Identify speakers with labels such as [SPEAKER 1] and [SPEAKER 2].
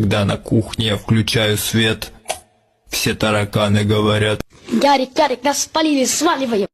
[SPEAKER 1] когда на кухне я включаю свет, все тараканы говорят:
[SPEAKER 2] Ярик, нас спалили, сваливаем.